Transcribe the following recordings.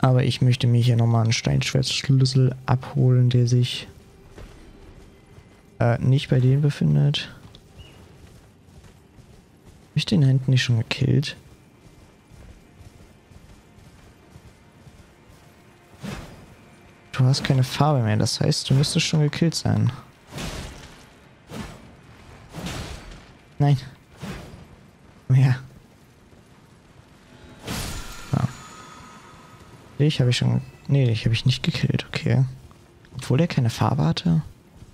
Aber ich möchte mir hier nochmal einen Steinschwertschlüssel abholen, der sich nicht bei denen befindet. Habe ich den hinten nicht schon gekillt? Du hast keine Farbe mehr, das heißt, du müsstest schon gekillt sein. Nein. Komm her. Ja. Dich habe ich schon... Nee, dich habe ich nicht gekillt, okay. Obwohl der keine Farbe hatte.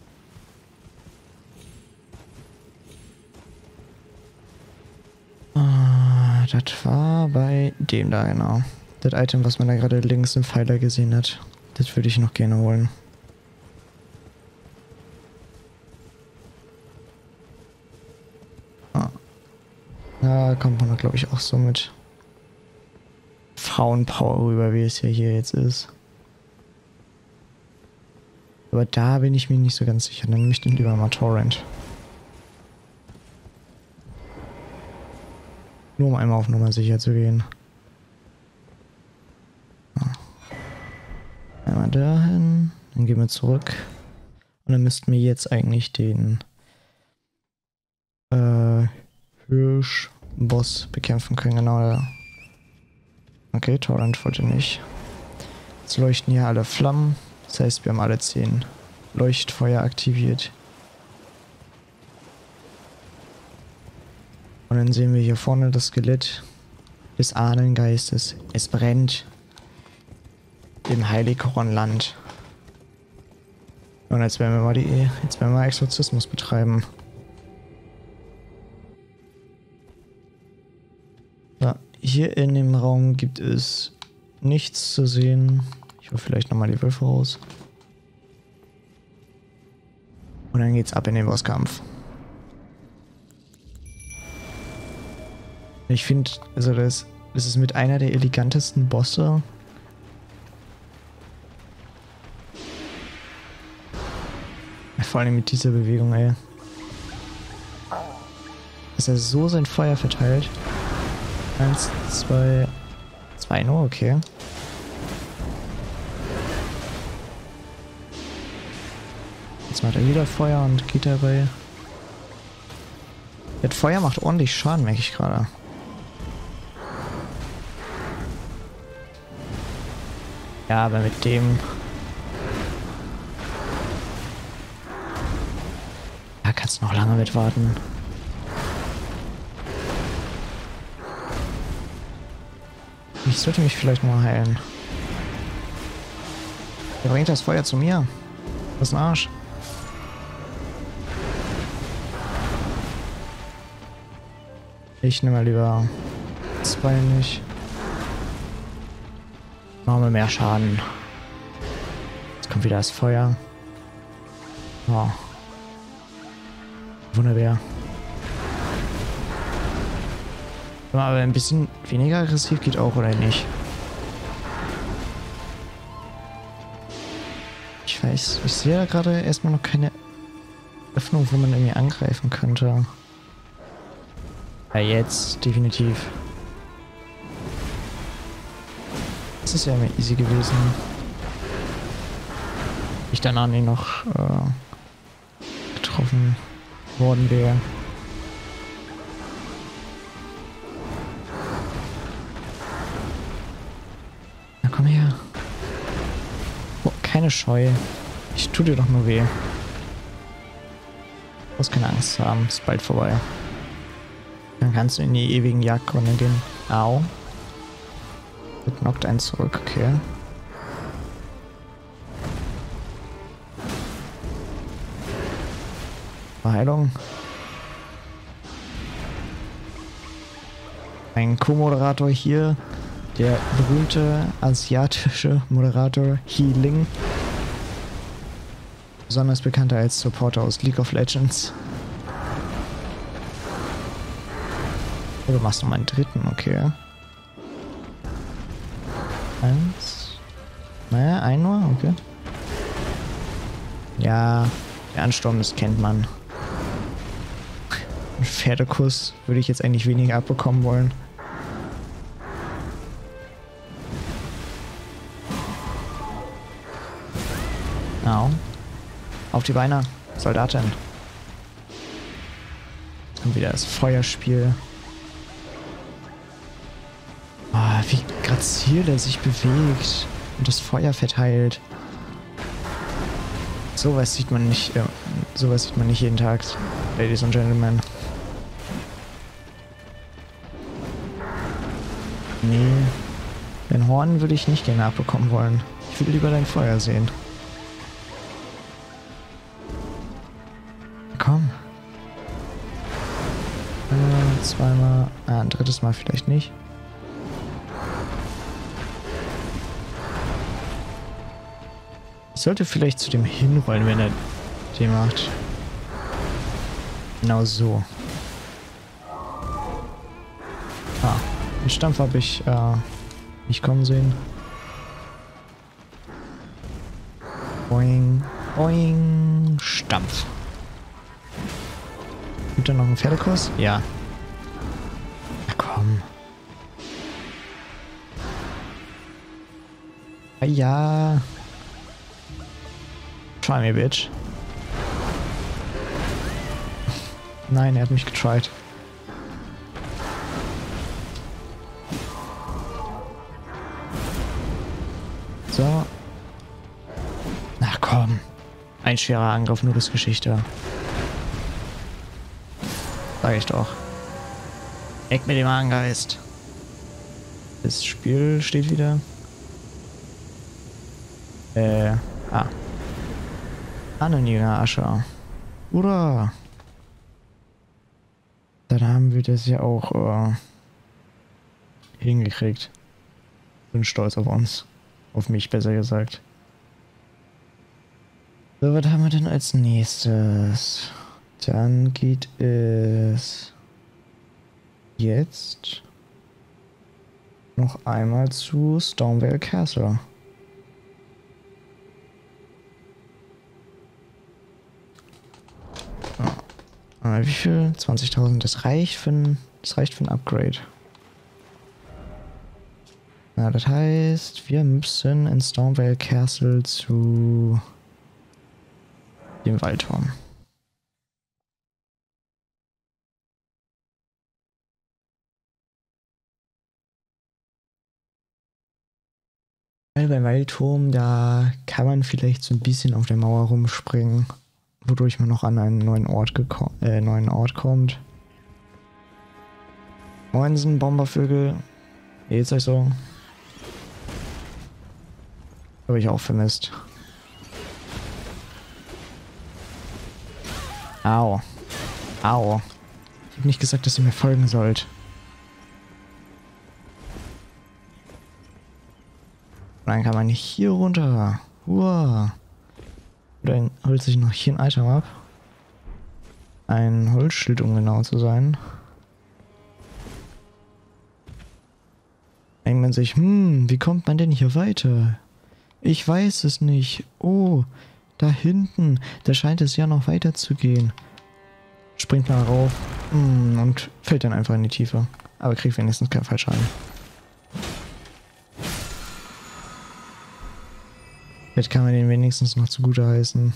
Das war bei dem da, genau. Das Item, was man da gerade links im Pfeiler gesehen hat. Das würde ich noch gerne holen. Ah. Da kommt man, glaube ich, auch so mit Frauenpower rüber, wie es ja hier jetzt ist. Aber da bin ich mir nicht so ganz sicher. Dann nehme ich den lieber mal Torrent. Nur um einmal auf Nummer sicher zu gehen. Einmal dahin. Dann gehen wir zurück. Und dann müssten wir jetzt eigentlich den Hirsch-Boss bekämpfen können. Genau. Okay, Torrent wollte nicht. Jetzt leuchten hier alle Flammen. Das heißt, wir haben alle 10 Leuchtfeuer aktiviert. Und dann sehen wir hier vorne das Skelett des Ahnengeistes. Es brennt im Heilighornland. Und jetzt werden wir mal Exorzismus betreiben. So, hier in dem Raum gibt es nichts zu sehen. Ich hole vielleicht nochmal die Würfel raus. Und dann geht's ab in den Bosskampf. Ich finde, also das ist mit einer der elegantesten Bosse. Vor allem mit dieser Bewegung, ey. Dass er so sein Feuer verteilt. 1, 2, 2 nur, okay. Jetzt macht er wieder Feuer und geht dabei. Das Feuer macht ordentlich Schaden, merke ich gerade. Ja, aber mit dem... Da kannst du noch lange mit warten. Ich sollte mich vielleicht mal heilen. Der bringt das Feuer zu mir. Das ist ein Arsch. Ich nehme mal lieber 2 nicht. Machen wir mehr Schaden. Jetzt kommt wieder das Feuer. Oh. Wunderbar. Aber ein bisschen weniger aggressiv geht auch, oder nicht? Ich weiß, ich sehe da gerade erstmal noch keine Öffnung, wo man irgendwie angreifen könnte. Ja, jetzt definitiv. Das ist ja immer easy gewesen. Ich danach nicht noch getroffen worden wäre. Na komm her. Oh, keine Scheu. Ich tu dir doch nur weh. Du musst keine Angst haben, ist bald vorbei. Dann kannst du in die ewigen Jagdgründe gehen. Au. Das knockt einen zurück, okay. Heilung. Ein Co-Moderator hier, der berühmte asiatische Moderator Healing. Besonders bekannter als Supporter aus League of Legends. Oh, du machst noch mal einen dritten, okay. 1. Naja, ein nur, okay. Ja, der Ansturm, das kennt man. Ein Pferdekuss würde ich jetzt eigentlich weniger abbekommen wollen. Au. Auf die Beine, Soldatin. Und wieder das Feuerspiel. Oh, wie grazil er sich bewegt und das Feuer verteilt. Sowas sieht man nicht, sowas sieht man nicht jeden Tag, Ladies and Gentlemen. Nee, den Horn würde ich nicht gerne abbekommen wollen. Ich würde lieber dein Feuer sehen. Komm. Zweimal, ein drittes Mal vielleicht nicht. Ich sollte vielleicht zu dem hinrollen, wenn er den macht. Genau so. Ah, den Stampf habe ich nicht kommen sehen. Boing, boing, Stampf. Gibt da noch einen Pferdekuss? Ja. Na komm. Ja. Try me, bitch. Nein, er hat mich getried. So. Na komm. Ein schwerer Angriff, nur das Geschichte. Sag ich doch. Eck mit dem Angeist. Das Spiel steht wieder. Ahnenjäger Ascher. Hurra! Dann haben wir das ja auch hingekriegt. Bin stolz auf uns. Auf mich, besser gesagt. So, was haben wir denn als nächstes? Dann geht es jetzt noch einmal zu Stormveil Castle. Wie viel? 20.000. Das reicht für ein Upgrade. Na, das heißt, wir müssen in Stormveil Castle zu dem Waldturm. Weil beim Waldturm, da kann man vielleicht so ein bisschen auf der Mauer rumspringen, wodurch man noch an einen neuen Ort kommt. Moinsen, Bombervögel. Geht's euch so? Habe ich auch vermisst. Au. Au. Ich habe nicht gesagt, dass ihr mir folgen sollt. Und dann kann man nicht hier runter. Uah. Dann holt sich noch hier ein Item ab. Ein Holzschild, um genau zu sein. Denkt man sich, wie kommt man denn hier weiter? Ich weiß es nicht. Oh, da hinten. Da scheint es ja noch weiter zu gehen. Springt mal rauf und fällt dann einfach in die Tiefe. Aber kriegt wenigstens keinen Fallschaden. Vielleicht kann man den wenigstens noch zugute heißen.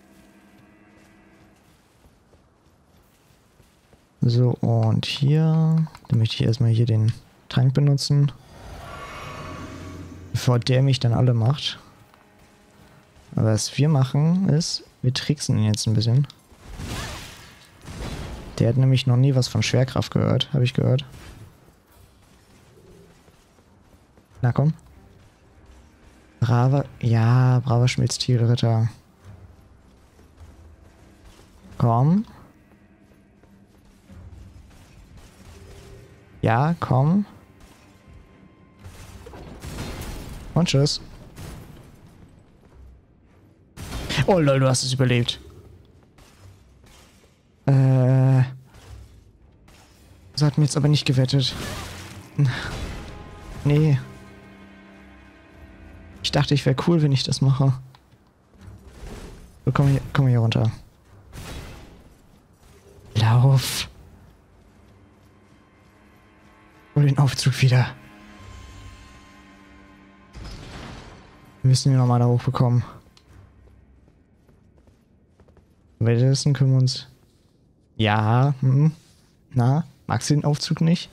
So, und hier. Dann möchte ich erstmal hier den Trank benutzen. Bevor der mich dann alle macht. Aber was wir machen ist, wir tricksen ihn jetzt ein bisschen. Der hat nämlich noch nie was von Schwerkraft gehört, habe ich gehört. Na komm. Braver Schmitztierritter. Komm. Ja, komm. Und tschüss. Oh lol, du hast es überlebt. Das hat mir jetzt aber nicht gewettet. Nee. Ich dachte, ich wäre cool, wenn ich das mache. So, komm hier runter. Lauf. Hol den Aufzug wieder. Wir müssen ihn nochmal da hochbekommen. Währenddessen können wir uns... Ja, na, magst du den Aufzug nicht?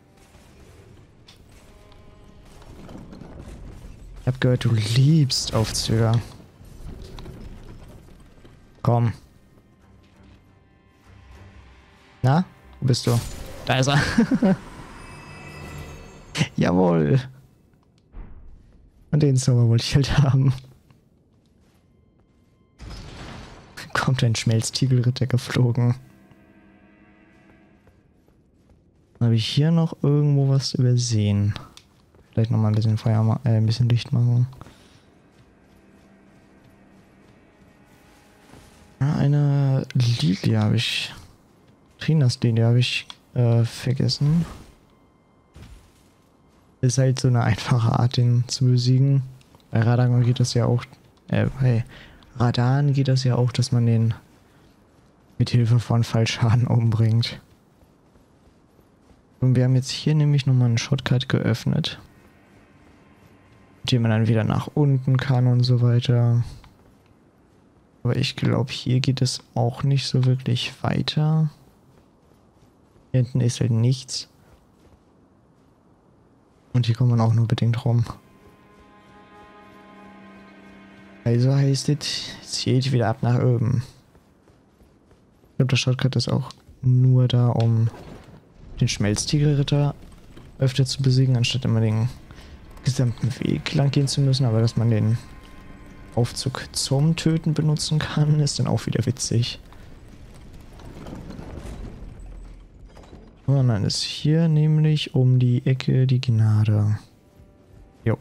Ich hab gehört, du liebst Aufzüge. Komm. Na, wo bist du? Da ist er. Jawohl. Und den Zauber wollte ich halt haben. Kommt ein Schmelztiegelritter geflogen. Habe ich hier noch irgendwo was übersehen? Vielleicht nochmal ein bisschen Feuer, ein bisschen Licht machen. Eine Lilie habe ich. Trinas Lilie habe ich vergessen. Ist halt so eine einfache Art, den zu besiegen. Bei Radagon geht das ja auch. Bei Radan geht das ja auch, dass man den mit Hilfe von Fallschaden umbringt. Und wir haben jetzt hier nämlich nochmal einen Shortcut geöffnet, mit dem man dann wieder nach unten kann und so weiter. Aber ich glaube, hier geht es auch nicht so wirklich weiter. Hier hinten ist halt nichts. Und hier kommt man auch nur bedingt rum. Also heißt es, es geht wieder ab nach oben. Ich glaube, der Shortcut ist auch nur da, um den Schmelztiegelritter öfter zu besiegen, anstatt immer den gesamten Weg lang gehen zu müssen. Aber dass man den Aufzug zum Töten benutzen kann, ist dann auch wieder witzig. Und dann ist hier nämlich um die Ecke die Gnade. Jo.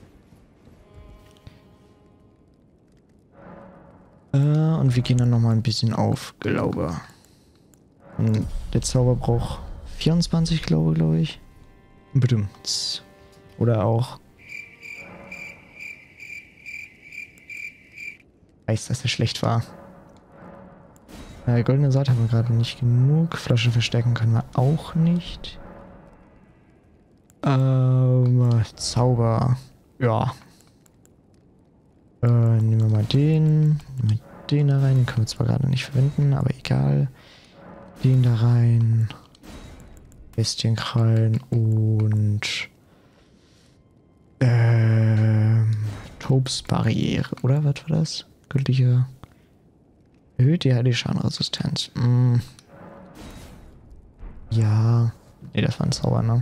Und wir gehen dann nochmal ein bisschen auf, glaube. Und der Zauber braucht 24, glaube ich. Bedimmt. Oder auch. Weiß, dass er schlecht war. Goldene Saat haben wir gerade nicht genug. Flasche verstärken können wir auch nicht. Zauber. Ja. Nehmen wir mal den. Mit den da rein. Den können wir zwar gerade nicht verwenden, aber egal. Den da rein. Bestienkrallen und Tobes Barriere, oder? Was war das? Gültige. Erhöht die Schadenresistenz. Ja. Ne, das war ein Zauber, ne?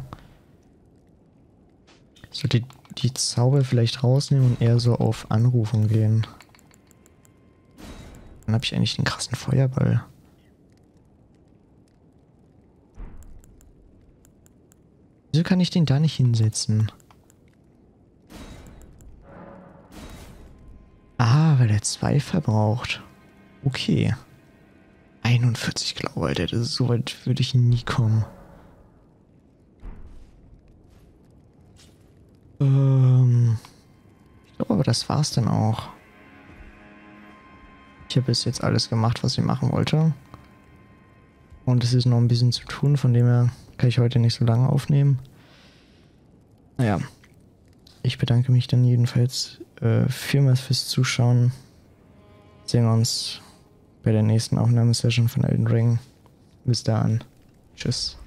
Sollte die Zauber vielleicht rausnehmen und eher so auf Anrufung gehen. Dann habe ich eigentlich den krassen Feuerball. Wieso kann ich den da nicht hinsetzen? Ah, weil er 2 verbraucht. Okay. 41, glaube ich, Alter. So weit würde ich nie kommen. Ich glaube aber, das war's dann auch. Ich habe bis jetzt alles gemacht, was ich machen wollte. Und es ist noch ein bisschen zu tun, von dem her kann ich heute nicht so lange aufnehmen. Naja. Ich bedanke mich dann jedenfalls vielmals fürs Zuschauen. Sehen wir uns bei der nächsten Aufnahmesession von Elden Ring. Bis dahin. Tschüss.